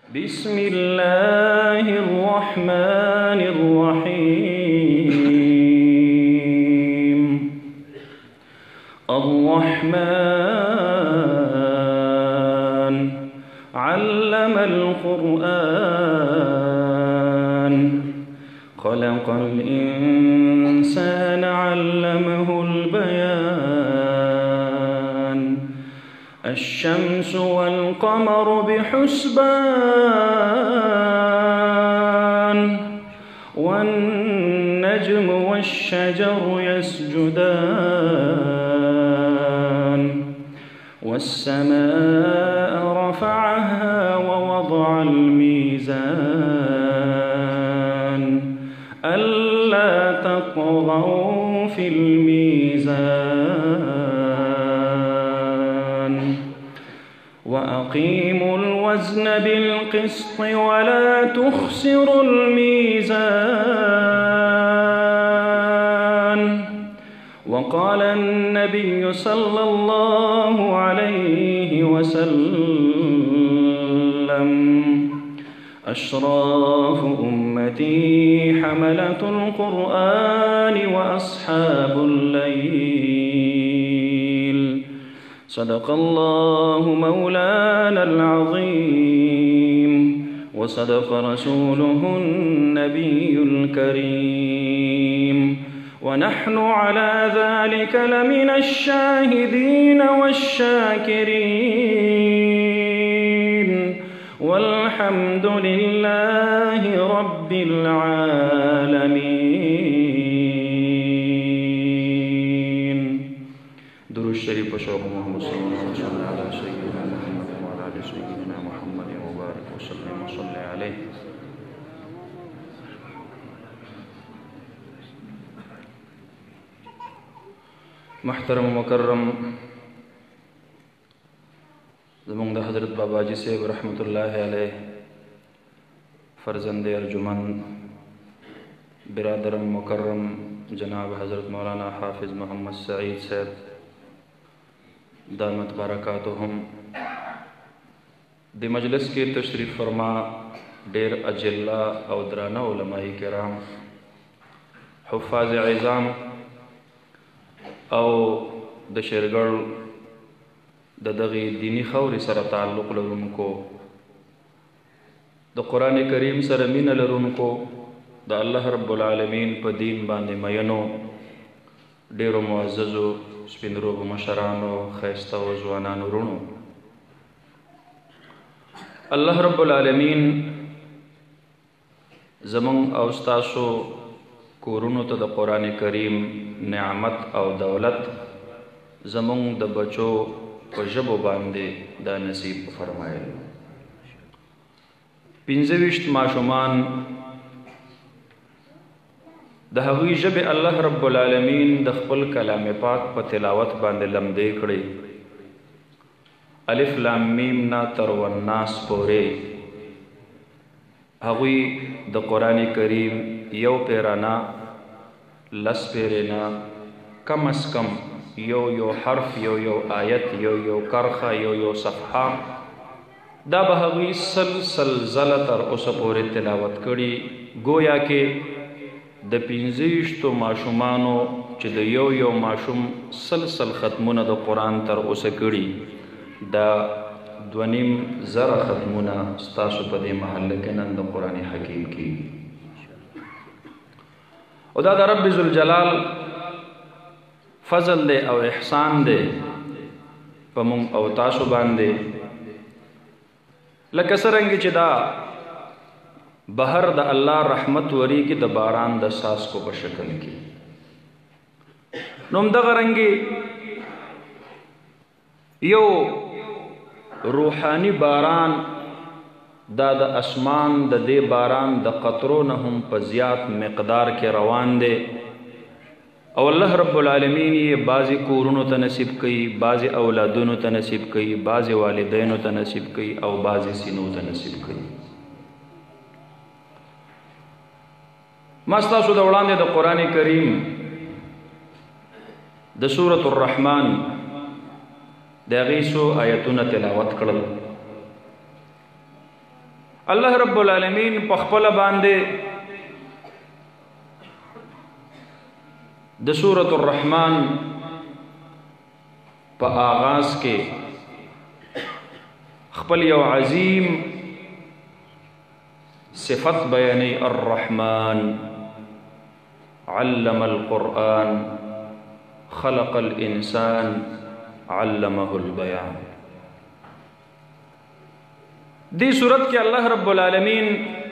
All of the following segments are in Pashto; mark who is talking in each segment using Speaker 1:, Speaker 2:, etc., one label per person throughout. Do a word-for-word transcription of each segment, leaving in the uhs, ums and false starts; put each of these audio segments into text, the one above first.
Speaker 1: بسم الله الرحمن الرحيم الرحمن علم القرآن خلق الإنسان علمه البيان الشمس والقمر بحسبان والنجم والشجر يسجدان والسماء رفعها ووضع الميزان ألا تطغوا في الميزان وأقيموا الوزن بالقسط ولا تخسروا الميزان وقال النبي صلى الله عليه وسلم أشراف أمتي حملة القرآن وأصحاب الليل صدق الله مولانا العظيم وصدق رسوله النبي الكريم ونحن على ذلك لمن الشاهدين والشاكرين والحمد لله رب العالمين. درود شریف شوق محمد صلی اللہ علیہ وسلم علی سیدنا محمد وعلى آل سیدنا محمد وبارک وسلم وصلی علیہ. محترم مکرم زمونږ د حضرت باباجی صاحب رحمت الله علیه فرزند ارجمن برادرم مکرم جناب حضرت مولانا حافظ محمد سعید صاحب دامت برکاتهم د مجلس کې تشریف فرما ډیر اجلا او درانه علماء کرام حفاظ عظام او د شیرګل د دغه دینی خوري سره تعلق لرونکو د قران کریم سره مینه لرونکو د الله رب العالمین په دین باندې مینو ډیرو معززو سپینرو مشرانو خیسته او ځوانانو ورونو الله رب العالمین زمون او تاسو کورونو ته د قران کریم نعمت او دولت زمون د بچو په ژبو باندې دا نصیب فرمایل. پنځه ویشت ماشومان د هغوی ژبې الله رب العالمین د خپل کلام پاک په تلاوت باندې لمدې کړي. الف لام میم نا تر والناس پورې هغوی د قرآن کریم یو پیرانا لس پیرینا کم از کم یو یو حرف یو یو آیت یو یو کرخه یو یو صفحه دا به هغوی سلسل زله تر اوسه پورې تلاوت کړي. گویا کې د پنځه ویشتو ماشومانو چې د یو یو ماشوم سلسل ختمونه د قرآن تر اوسه کړي دا دونیم زره ختمونه ستاسو په دې محله کې نن د قرآن حکیم کې او دا د رب ذوالجلال فضل دے او احسان دے په مونږ او تاسو باندې لکه څرنګه چې دا بهر د الله رحمت وری کې د باران د ساس کو په شکل کې نوم دغه رنګي یو روحانی باران دا د اسمان د دې باران د قطرو نه هم په زیات مقدار کې روان دی او الله رب العالمین یې بعضی کورونو ته نصیب کوي بعضی اولادونو ته نصیب کوي بعضی والدینو ته نصیب کوي او بعضی سینو ته نصیب کوي. ما ستاسو د وړاندې د قرآن کریم د سورة الرحمن د هغې څو آیتونه تلاوت کړل. الله رب العالمین په خپل باندې د سورۃ الرحمن په آغاز کې خپل یو عظیم صفت بیانی الرحمن علم القرآن خلق الانسان علمه البیان. دی صورت کے اللہ رب العالمین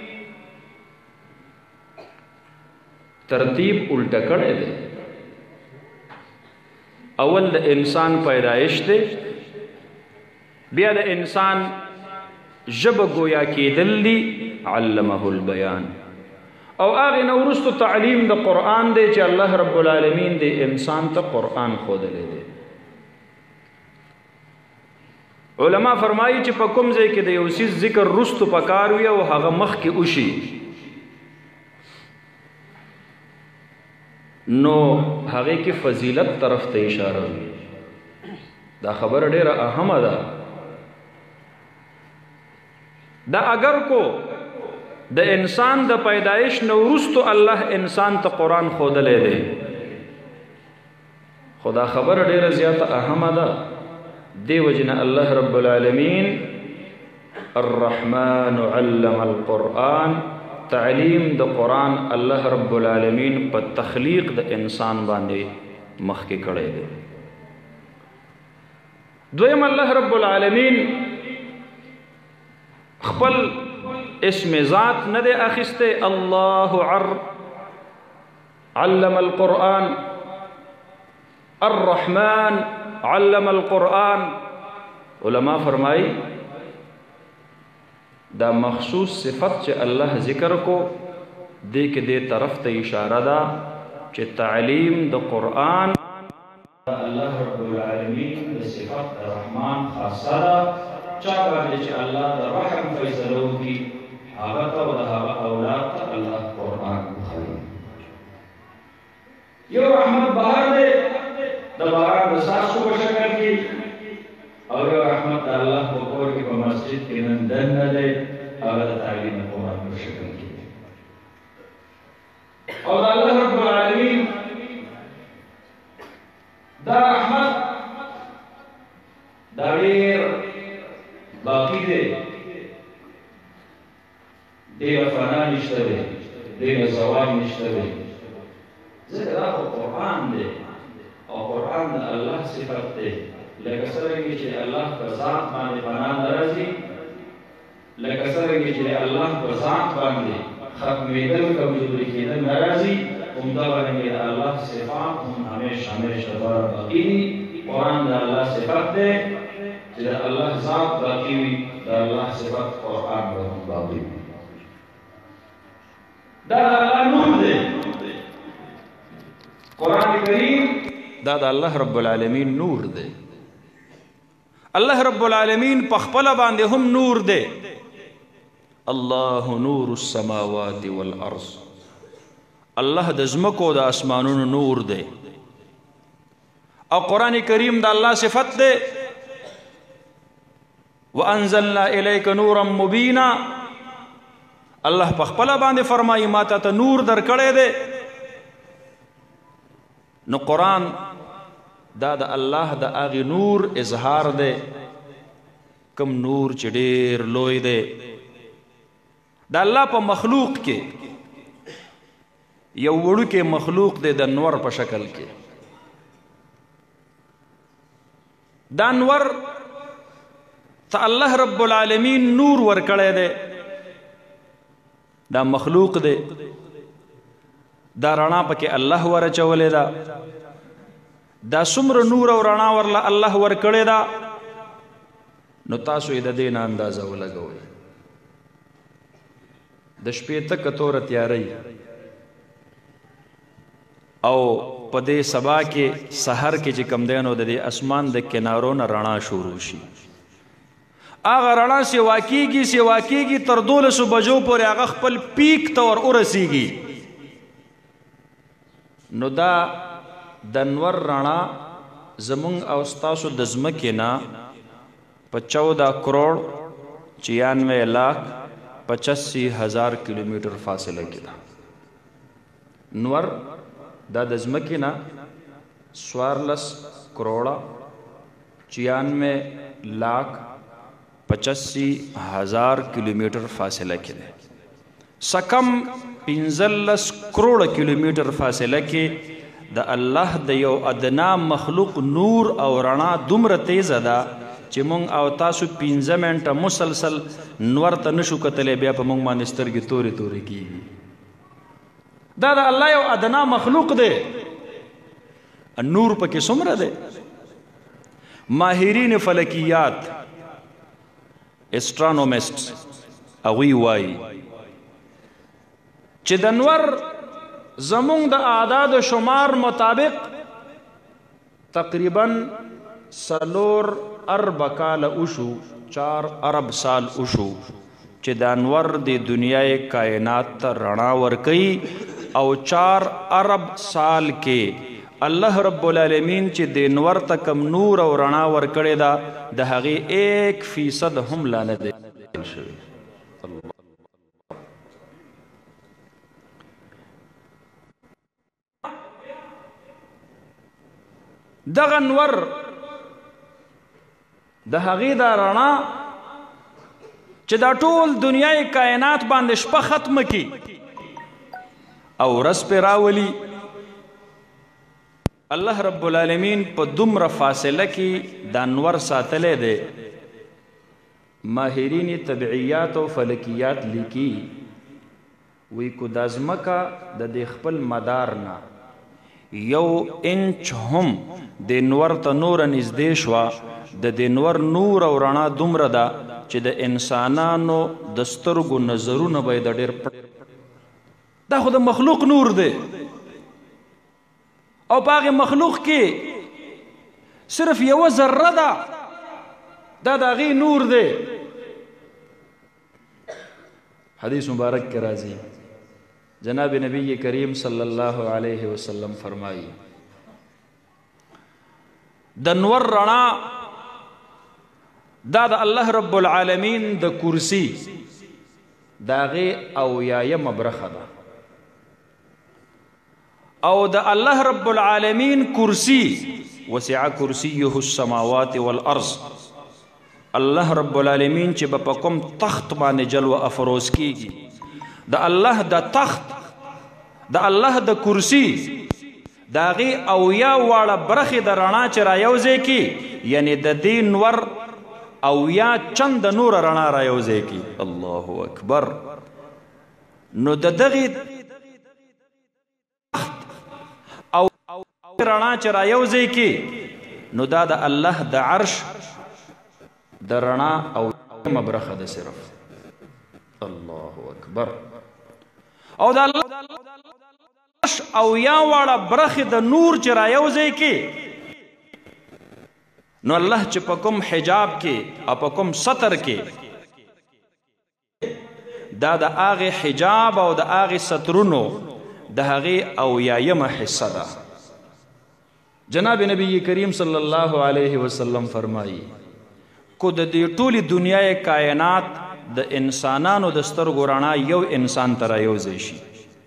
Speaker 1: ترتیب الٹا کڑے دے. اول دا انسان پیدائش دے، بیا دا انسان جب گویا کی دل دی علمه البیان، او آغی نورستو تعلیم دا قرآن دے چا اللہ رب العالمین دے انسان تا قرآن خود لے دے. علماء فرمائی چې په کوم ځای کې د یو څیز ذکر رستو پکار وي او هغه مخکې وشي نو هغه کې فضیلت طرف ته اشاره وي. دا خبر ډیره اهمه ده. دا اگر کو د انسان د پیدایش نو رستو الله انسان ته قرآن ښودلی دی، خو دا خبر ډیره زیاته اهمه ده. دی وجنا الله رب العالمین الرحمن علم القرآن تعلیم د قرآن الله رب العالمین په تخلیق د انسان باندې مخکې کړی دی. دویم الله رب العالمین خپل اسم ذات نه دی اخیسته الله عر علم القرآن الرحمن علم القرآن. علماء فرمائی دا مخصوص صفت چه اللہ ذکر کو دے کے دے طرف تے اشارہ دا چه تعلیم دا قرآن اللہ رب العالمین دا صفت دا رحمان خاصہ دا چاہتا دے چه اللہ دا رحم فیصلو کی آغتا و دا اولاد تا اللہ قرآن بخلیم. یو رحمت بہر دے دا باران دا ساسو بشکل کی اور یو رحمت اللہ کو کور کی پا مسجد کی نندن دے اور دا تعلیم قرآن بشکل کی. اور اللہ رب العالمین دا رحمت دا دیر باقی دے، دیر فنا نشتہ دے، دیر زوال نشتہ دے. ذکر آخو قرآن دے اور قرآن دا اللہ صفت دے. لکه څرنګه چې الله په ذات باندې فنا نه راځي، لکه څرنګه چې الله په ذات باندې ختمېدل کمزوري کېدل نه راځي، همدارنګه د الله صفات هم همیشه همیشه باقي دي. قرآن د الله صفت دی چې د الله ذات باقي وي، د الله صفت قرآن به هم باقي وي. دا د الله نور دی. قرآن کریم دا د الله رب العالمین نور دی. الله رب العالمین په خپل باندې هم نور دی. الله نور السماوات والارض، الله د ځمکو د اسمانونو نور دی. او قرآن کریم د الله صفت دی وانزلنا الیک نورا مبینا. الله په خپل باندې فرمایي ما ته نور درکړی دی. نو قرآن دا د الله د هغې نور اظهار دی کم نور چې ډېر لوی دی. د الله په مخلوق کې یو وړوکی مخلوق دی د نور په شکل کې. دا نور ته الله رب العالمین نور ورکړی دی. دا مخلوق دی، دا رڼا پکې الله ورچولې ده. دا څومره نور او رڼا ورله الله ورکړې ده، نو تاسو یې د دې نه اندازه ولګوئ. د شپې تکه توره تیارۍ او په دې سبا کې سحر کې چې کم دی نو د دې اسمان د کنارو نه رڼا شروع شي. هغه رڼا سیوا کېږي سیوا کېږي تر دولسو بجو پورې هغه خپل پیک ته ور ورسېږي. نو دا د نور رڼا زمونږ او ستاسو د ځمکې نه په چوده کروڑ چیانوے لاکھ پچاسی هزار کیلومیټر فاصله کې ده. نور دا د ځمکې نه څوارلس کروڑه چیانوے لاکھ پچاسی هزار کیلومیټر فاصله کې ده. سکم پنځلس کروڑه کیلومیټر فاصله کې د الله د یو ادنا مخلوق نور او رڼا دومره تیزه ده چې مونږ او تاسو پنځه منټه مسلسل نور ته نشو کتلی، بیا په مونږ باندې سترګې تورې تورې کېږي. دا د الله یو ادنا مخلوق دی. نور پکې څومره دی؟ ماهرین فلکیات اسټرانومسټ هغوی وایي چې د نور زمونږ د اعداد شمار مطابق تقریبا سلور ارب کال اوشو، چار ارب سال اوشو چې د انور د دنیای کائنات ته رڼا ورکوي، او چار ارب سال کې الله رب العالمین چې د انور ته کم نور او رڼا ورکړې ده د هغې ایک فیصد هم لا نه دی شوی. دغه نور د هغې دا رڼا چې دا ټول دنیای کائنات باندې شپه ختمه کړي او ورځ پرې راولي، الله رب العالمین په دومره فاصله کې دا نور ساتلی دی. ماهرین طبعیات او فلکیات لیکي وی کو دا ځمکه د دې خپل مدار نه یو انچ هم د نور ته نوره نږدې شوه، د دې نور نور او رڼا دومره ده چې د انسانانو د سترګو نظرونه به یې د ډېر پټ، دا خو د مخلوق نور دی، او په هغې مخلوق کې صرف یوه ذره ده، دا د هغې نور دی. حدیث مبارک کې راځي جناب نبی کریم صلی الله علیه وسلم فرمائی د نور رڼا دا د الله رب العالمین د کرسی د هغې اویایمه برخه ده، او د الله رب العالمین کرسی وسع کرسیه السماوات والارض، الله رب العالمین چې به په کوم تخت باندې جلوه افروز کیږي، د الله د تخت د الله د کرسی د هغې اویا واړه برخې د رڼا چې رایوځی کي، یعنی د دې نور اویا چند نوره رڼا رایوځی کي. الله اکبر. نو د دغې او رڼا چې رایوځی کي نو دا د الله د عرش د رڼا اویایمه برخه ده صرف. الله اکبر. او د الله اویا واړه برخې د نور چې رایوځی کې نو الله چې په کوم حجاب کې او په کوم ستر کې دا د هغې حجاب او د هغې سترونو د هغې اویایمه حصه ده. جناب نبی کریم صلی الله علیه وسلم فرمایي کو د دې ټولې دنیای کائنات د انسانانو د سترګو رڼا یو انسان ته رایوځی شي،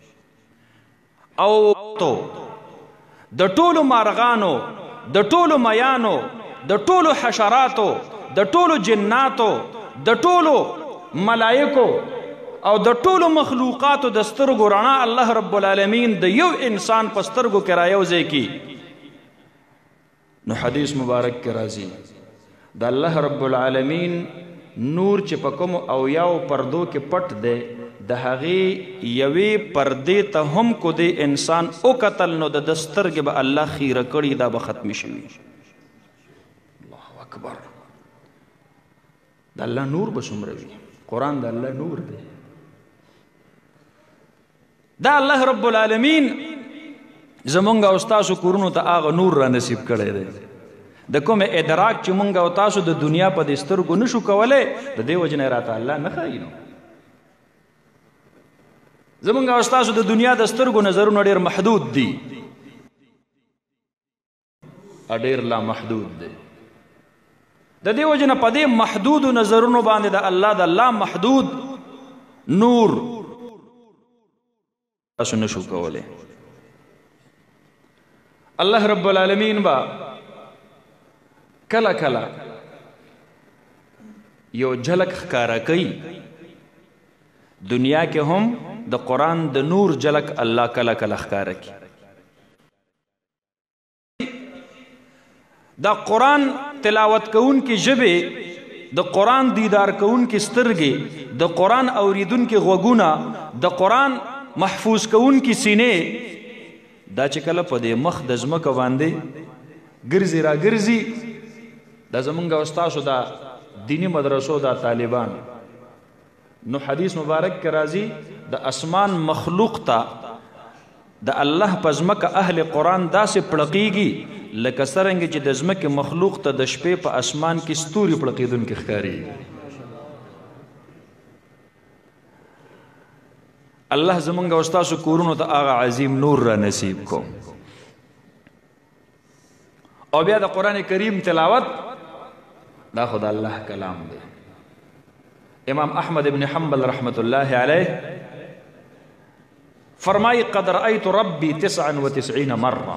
Speaker 1: او تو د ټولو مارغانو، د ټولو میانو، د ټولو حشراتو، د ټولو جناتو، د ټولو ملائکو او د ټولو مخلوقاتو د سترګو رڼا الله رب العالمین د یو انسان په سترګو کې رایوځی کی. نو حدیث مبارک کې راځي د الله رب العالمین نور چې په کوم اویاو پردو کې پټ دی د هغې یوې پردې ته هم کو دی انسان وکتل نو د ده سترګې به الله خیره کړي، دا به ختمې شوي. الله اکبر. د الله نور به څومره وي؟ قرآن د الله نور دی. دا الله رب العالمین زمونږ او ستاسو کورونو ته هغه نور را نصیب کړی دی د کوم ادراک چې مونږ او تاسو د دنیا په دې سترګو نشو کولی، د دې وجې نه راته الله نه ښایي. نو زمونږ او ستاسو د دنیا د سترګو نظرونه ډېر محدود دي، ډېر لا محدود دی. د دې وجې نه په دې محدودو نظرونو باندې د الله د لا محدود نور تاسو نشو کولی. الله رب العالمین با کله کله یو جھلک ښکارا کوي دنیا کې هم د قرآن د نور جھلک الله کله کله ښکارا کوي. دا قرآن تلاوت کون کی ژبې، د قرآن دیدار کون کی سترګې، د قرآن اوریدون کی غوږونه، د قرآن محفوظ کون کی سینې، دا چې کله په دې مخ د ځمکه باندې ګرځي را ګرځي، دا زمونږ او ستاسو دا دینی مدرسو دا طالبان نو حدیث مبارک کې راځي د اسمان مخلوق ته د الله په ځمکه اهل قرآن داسې پړقیږي لکه څرنګه چې د ځمکې مخلوق ته د شپې په اسمان کې ستوري پړقېدونکي ښکارېږي. الله زمونږ او ستاسو کورونو ته هغه عظیم نور را نصیب کو. او بیا د قرآن کریم تلاوت دا خود الله کلام دی. امام احمد ابن حنبل رحمت الله علیه فرمائی قد رأيت ربي تسعا وتسعين مرة،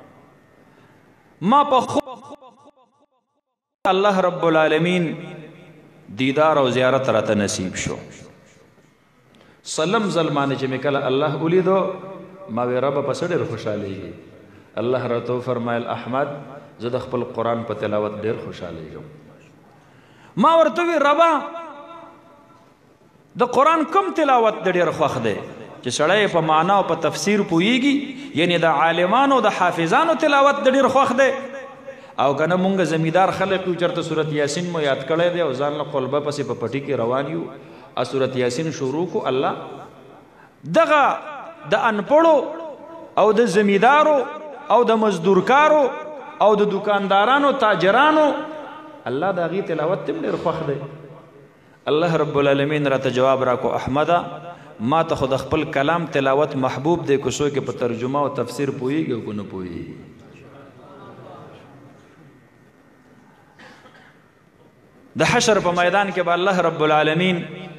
Speaker 1: ما په خو الله رب العالمین دیدار او زیارت راته نصیب شو. سلم ظلمانه چې مې کله الله ولیدو ما وی رب په ډېر خوشحالېږي. الله راته فرمایل احمد زه د خپل قرآن په تلاوت ډېر خوشحالېږم. ما ورته وی ربا د قرآن کم تلاوت د ډېر خوښ دی چې سړی په معنا او په تفسیر پوهیږي، یعنی د عالمانو د حافظانو تلاوت د ډېر خوښ دی، او که نه مونږ زمیندار خلک یو چېرته صورت یاسین مو یاد کړی دی او ځان له قلبه پسې په پټي کې روان یو او صورت یاسین شروع کو. الله دغه د انپړو او د زمیندارو او د مزدورکارو او د دکاندارانو تاجرانو الله د هغې تلاوت هم ډېر خوښ دی. الله رب العالمین راته جواب راکو احمده ما ته خو د خپل کلام تلاوت محبوب دی، که څوک په ترجمه او تفسیر پوهیږي او که نه پوهیږي. د حشر په میدان کې به الله رب العالمین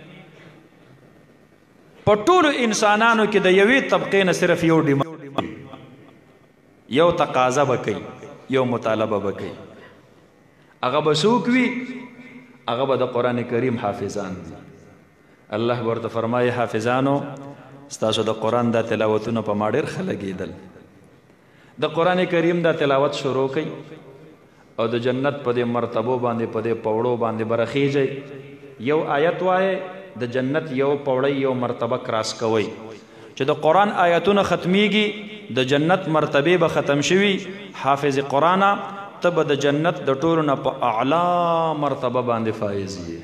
Speaker 1: په ټولو انسانانو کې د یوې طبقې نه صرف یو ډیمانډ یو تقاضا به کوي، یو مطالبه به کوي. هغه به څوک وي؟ هغه به د قرآن کریم حافظان دي. الله ورته فرمایي حافظانو ستاسو د قرآن دا تلاوتونه په ما ډېر ښه لګېدل. د قرآن کریم دا تلاوت شروع کوي او د جنت په دې مرتبو باندې په دې پوړو باندې به رخیږئ. یو آیت وایې د جنت یو پوړی یو مرتبه کراس کوئ. چې د قرآن آیتونه ختمیږي د جنت مرتبه به ختم شوي. حافظ قرآنه ته به د جنت د ټولو نه په اعلی مرتبه باندې فایز یې.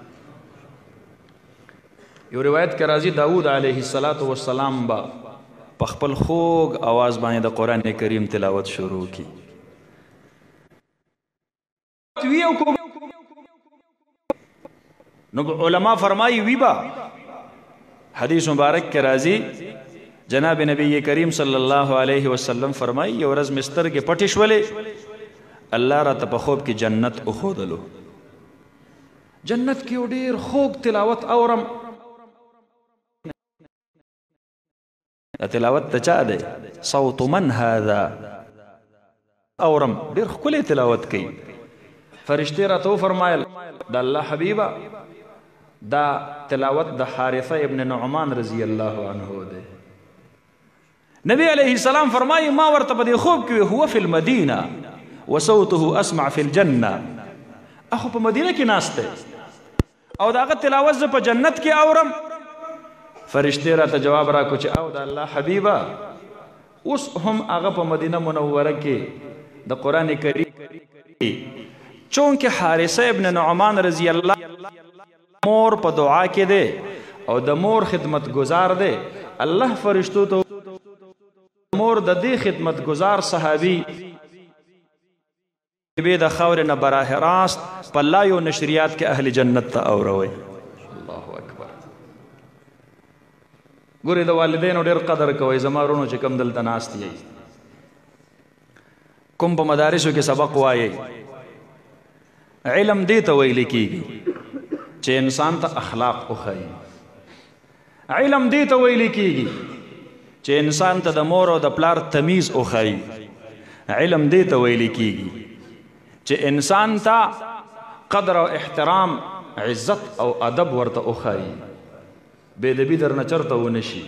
Speaker 1: یو روایت کې راځي داود علیه السلام به په خپل خوږ اواز باندې د قرآن کریم تلاوت شروع کی. نو علماء فرمایي وی با حدیث مبارک کې راځي جناب نبی کریم صلی الله علیه وسلم فرمایي یو ورځ مې سترګې پټې شولې، الله راته په خوب کې جنت وښودلو. جنت کې یو ډېر خوږ تلاوت اورم. دا تلاوت ته چا دی؟ صوت من هذا اورم ډېر ښکلی تلاوت کوي. فرشتې راته وفرمایل د الله حبیبه دا تلاوت د حارثه ابن نعمان رضی الله عنه دی. نبی علیه السلام فرمایي ما ورته په دې خوب کې هو فی المدینه وصوته اسمع فی الجنه. اخو په مدینه کې ناست دی او د هغه تلاوت زه په جنت کې اورم. فرشتې راته جواب راکړو چې او د الله حبیبه اوس هم هغه په مدینه منوره کې د قرآن کریم چونکه حارثه ابن نعمان رضی الله مور په دعا کې دی او د مور خدمت گزار دی. الله فرشتو ته مور د دې خدمت گزار صحابي به د خاور نه براه راست په لایو نشریات کې اهل جنت ته اوروي. الله اکبر. ګورې د والدینو ډېر قدر کوئ. زما ورونو چې کوم دلته ناست یئ کوم په مدارسو کې سبق وایئ علم دې ته ویل کېږي چې انسان ته اخلاق وښایي. علم دې ته ویل کېږي چې انسان ته د مور او د پلار تمیز وښایي. علم دې ته ویل کېږي چې انسان ته قدر او احترام عزت او ادب ورته وښایي، بې ادبي درنه چرته ونه شي.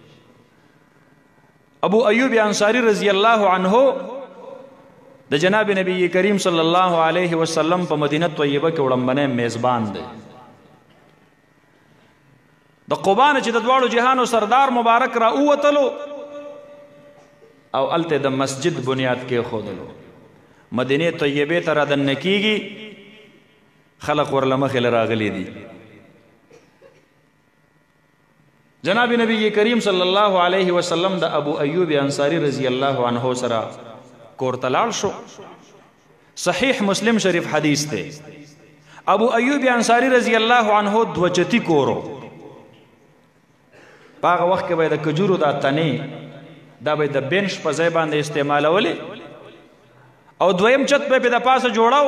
Speaker 1: ابو ایوب انصاری رضی الله عنه د جناب نبی کریم صلی الله علیه وسلم په مدینه طیبه کې وړاندې میزبان دی. د قبا نه چې د دواړو جهانو سردار مبارک را ووتلو او هلته د مسجد بنیاد کېښودلو، مدینې طیبې ته رادننه کېږي، خلق ورله مخې له راغلي دي. جناب نبی کریم صلی الله علیه وسلم د ابو ایوب انصاری رضی الله عنه سره کور ته لاړ شو. صحیح مسلم شریف حدیث دی. ابو ایوب انصاری رضی الله عنه دوچتی کورو، په هغه وخت کې به د کجورو دا تنې دا به د بنش په ځای باندې استعمالولې او دویم چت به د پاسه جوړاو.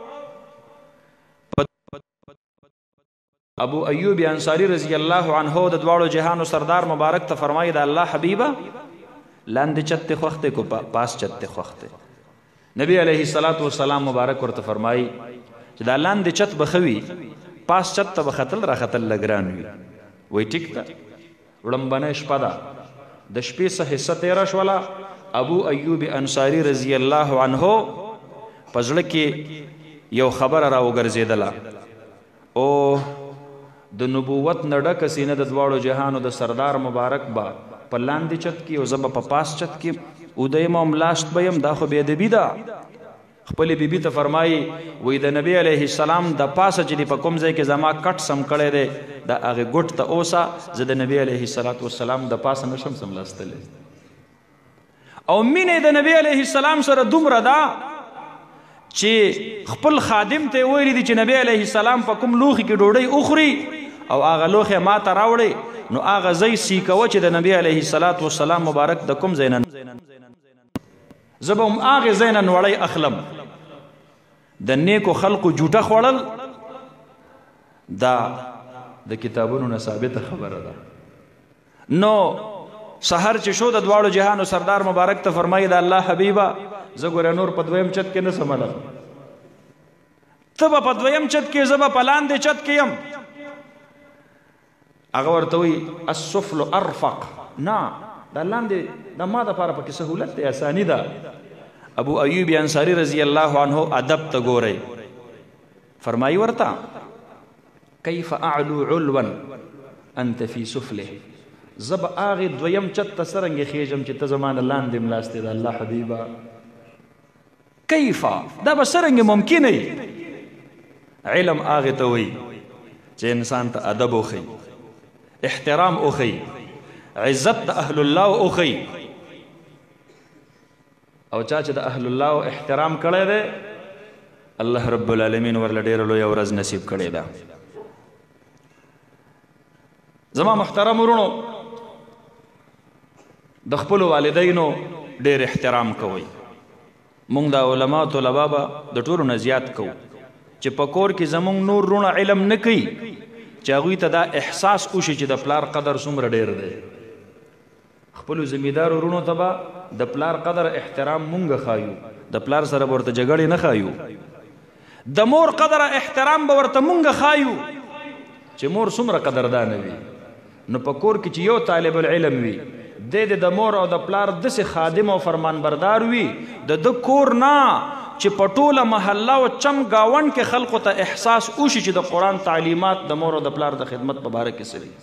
Speaker 1: ابو ایوب انصاری رضی الله عنه د دواړو جهانو سردار مبارک ته فرمایي د الله حبیبه لاندې چت ته خوخته کو پاس چت ته خوخته. نبی علیه الصلاۃ والسلام مبارک ورته فرمایي چې دا لاندې چت بخوي پاس چت ته بختل را ختل لګران وي. وای ټیک ده، وړاندې شپه ده، د شپې څه حصہ تیره شوله. ابو ایوب انصاری رضی الله عنه په زړه کې یو خبره را وګرځېدله، او د نبوت نه ډکه سینه د دواړو جهانو د سردار مبارک به په لاندې چت کې او زه به په پاس چت کې ودیم او ملاشت به یم، دا خو بې ادبي ده. خپلې بیبي ته فرمایي وایي د نبی علیه السلام د پاسه چې دی په کوم ځای کې زما کټ سم کړی دی د هغې ګوټ ته اوسه، زه د نبی علیه السلام د پاسه نشم سملاستلی. او مینې د نبی علیه السلام سره دومره ده چې خپل خادم ته یې ویلي دي چې نبی علیه السلام په کوم لوښي کې ډوډۍ وخوري او هغه لوښی ما ته راوړئ، نو هغه ځای سیکوه چې د نبی علیه السلام مبارک د کوم ځای نه زه به هم هغې ځای نه نوړی اخلم. د نیکو خلقو جوټه خوړل دا د کتابونو نه ثابته خبره ده. نو سحر چې شو د دواړو جهانو سردار مبارک ته فرمایي د الله حبیبه زه ګوره نور په دویم چت کې نه سملم، ته به په دویم چت کې زه به په لاندې چت کې یم. هغه ورته وایي السفل ارفق، نه دا لاندې د ما دپاره پکې سهولت دی، اساني ده. ابو ایوب انصاری رضی الله عنه ادب ته ګورئ، فرمایي ورته کیف اعلو علوا انت فی سفله، زه به هغې دویم چت ته څرنګې خیږم چې ته زما نه لاندې ملاستې د الله حبیبه، کیفه دا به څرنګې ممکن وي. علم هغې ته وایي چې انسان ته ادب وښیي، احترام وښیي، عزت د اهل الله وښیي. او چا چې د اهل الله احترام کړی دی الله رب العالمین ورله ډېره لویه ورځ نصیب کړې ده. زما محترم ورونو، د خپلو والدینو ډېر احترام کوئ. مونږ د علما او طلبا به د ټولو نه زیات کوو چې په کور کې زمونږ نور رونه علم نه کوي چې هغوی ته دا احساس وشي چې د پلار قدر څومره ډېر دی. خپلو ذمېدارو ورونو ته به د پلار قدر احترام مونږ ښایو، د پلار سره به ورته جګړې نه ښایو. د مور قدر احترام به ورته مونږ ښایو چې مور څومره قدردانه وي. نو په کور کې چې یو طالب العلم وي دی د مور او د پلار داسې خادم او فرمانبردار وي د ده کور نه چې په ټوله محله او چم ګاونډ کې خلقو ته احساس وشي چې د قرآن تعلیمات د مور او د پلار د خدمت په باره کې څه دي.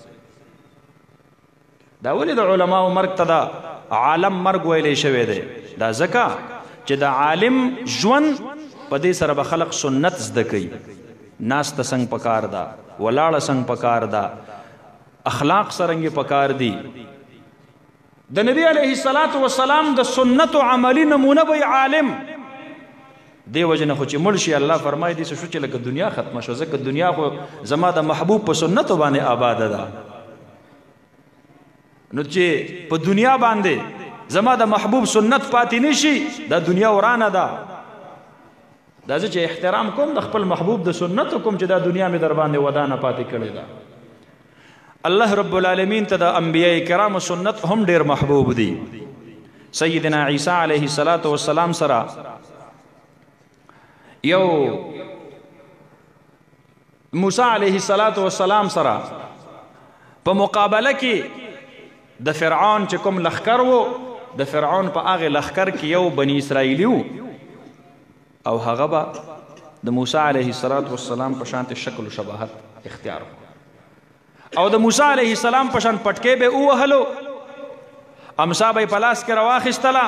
Speaker 1: دا ولې د علماو مرګ ته د عالم مرګ ویلی شوی دی؟ دا ځکه چې د عالم ژوند په دې سره به خلق سنت زده کوي، ناسته څنګه پکار ده، ولاړه څنګه پکار ده، اخلاق څرنګه پکار دي. د نبی علیه الصلاة والسلام د سنت عملی نمونه به عالم دی وجه نه خو چې مړ شي الله فرمایي دې څه شو چې لکه دنیا ختمه شو، ځکه دنیا خو زما د محبوب په سنتو باندې آباده ده. نو چې په دنیا باندې زما د محبوب سنت پاتې نشي دا دنیا ورانه ده. دا زه چې احترام کوم د خپل محبوب د سنتو کوم چې دا دنیا مې در باندې ودانه پاتې کړې ده. الله رب العالمین ته د انبیاء کرام سنت هم ډیر محبوب دي. سیدنا عیسی علیه الصلاۃ والسلام سره یو موسی علیه الصلاۃ والسلام سره په مقابله کې د فرعون چې کوم لخر وو، د فرعون په هغه لخر کې یو بنی اسرائیلی وو او هغه به د موسی علیه الصلاۃ والسلام په شان شکل او شباهت اختیار او د موسی علیه السلام په شان پټکې به ووهلو، امسا به په لاس کې راواخیستله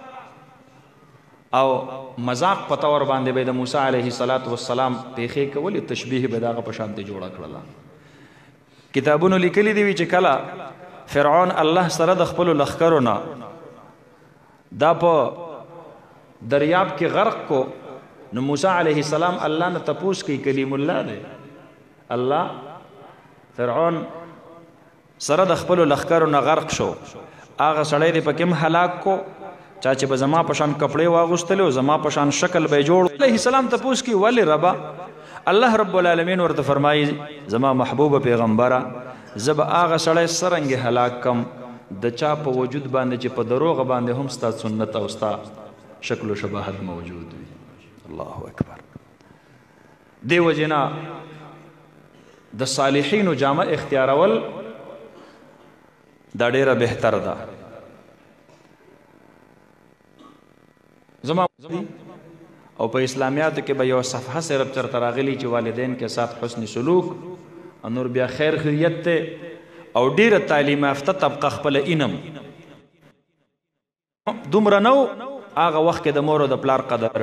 Speaker 1: او مذاق په طور باندې به د موسی علیه الصلاۃ والسلام پیښې کولې، تشبیه به د هغه په شانتې جوړه کړله. کتابونو لیکلي دي چې کله فرعون الله سره د خپلو لښکرو نه دا په دریاب کې غرق کو، نو موسی علیه السلام الله نه تپوس کوي کلیم الله دی، الله فرعون سره د خپلو لښکرو نه غرق شو، هغه سړی دی پکې هم هلاک کو، چا چې به زما په شان کپړې واغوستلې او زما په شان شکل به یې جوړ. علیه السلام تپوس کوي ولې ربه؟ الله رب العالمین ورته فرمایي زما محبوبه پیغمبره زه به هغه سړی څرنګې هلاک کم د چا په وجود باندې چې په دروغه باندې هم ستا سنت او ستا شکل و شباهت موجود وي. الله اکبر. دې وجې نه د صالحینو جامه اختیارول دا ډیره بهتر ده. زما او په اسلامیاتو کې به یو صفحه صرف چرته راغلی چې والدین کے ساتھ حسن سلوک، نور بیا خیر خیریت ته او ډیره تعلیم یافته طبقه خپل اینم دومره نو هغه وخت کې د مور او د پلار قدر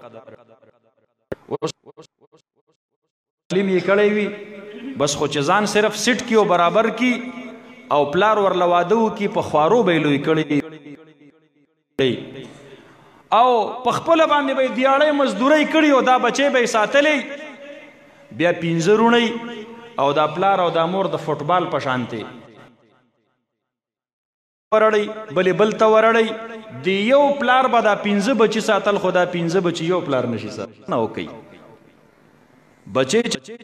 Speaker 1: تعلیم یې کړی وي، بس خو چې ځان صرف سټ کی او برابر کی او پلار ورله واده وکړي په خوارو به یې لوی کړي او په خپله باندې به یې دیاړی مزدورۍ کړي او دا بچی به یې ساتلی، بیا پنځه روڼی او دا پلار او دا مور د فوټبال په شانتې ورړی بلې بل ته ورړی، د یو پلار به دا پنځه بچي ساتل، خو دا پنځه بچي یو پلار نشي ساتل. نه وکوي بچی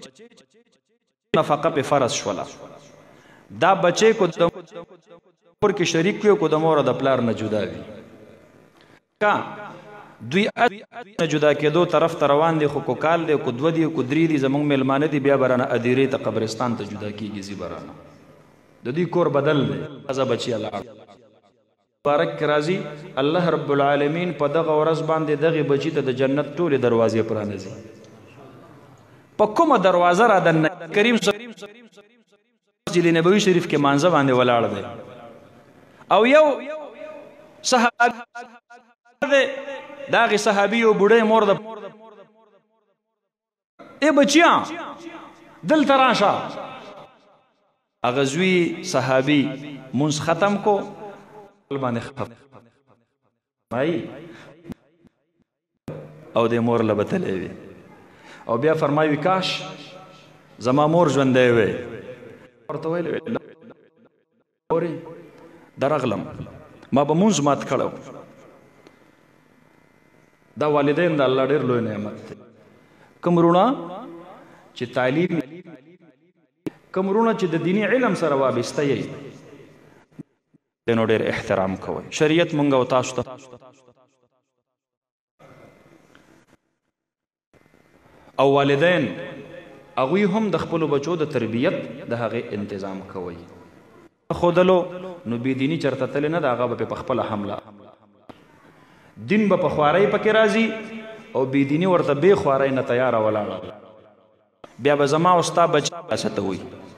Speaker 1: نفقه په فرض شوله، دا بچی کو د مور کې شریک وي کو د مور او د پلار نه جدا وي، کا دوی نه جدا کېدو طرف ته روان دي، خو کو کال دی کو دوه دي کو درې دي زموږ میلمانه دي، بیا برانه ادیرې ته قبرستان ته جدا کېږي زی برانه د دوی کور بدل دی، ازه بچی الله مبارک کې راځي الله رب العالمین په دغه ورځ باندې دغه بچی ته د جنت ټولې دروازې پرانیزي. په کومه دروازه را دننه کریم مسجد نبوي شریف کې مانځه باندې ولاړ دی او یو صحابي دی، د هغې صحابي یو بوډۍ مور د ای بچیا دلته راشه، هغه زوی صحابي مونځ ختم کو باندې او د مور له به تلی وي او بیا فرمایي کاش زما مور ژوندی وی، ورته ویل اورې درغلم ما به مونځ مات کړی، دا والدین د الله ډېر لوی نعمت دی. کوم وروڼه چې تعلیم، کوم وروڼه چې د دیني علم سره وابسته یې نو ډېر احترام کوئ. شریعت مونږ او تاسو ته او والدین هغوی هم د خپلو بچو د تربیت د هغې انتظام کوئ. ښودلو نو بېدیني چېرته تلې نه ده، هغه به په خپله حمله دین به په خوارۍ پکې راځي او بېدیني ورته بې خوارۍ نه تیاره ولاړه، بیا به زما او ستا بچی ته وي،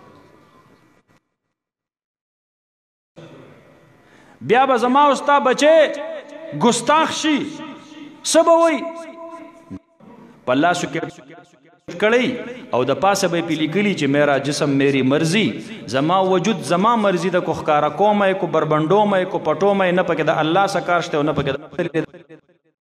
Speaker 1: بیا به زما او ستا بچی ګستاخ شي، څه به وایي په لاسو کې کړی او د پاسه به یې پې لیکلي چې میرا جسم میری مرضی، زما وجود زما مرضی ده، کو ښکاره کوم یې کو بربنډوم یې کو پټوم یې، نه پکې د الله څه کار شته او نه پکې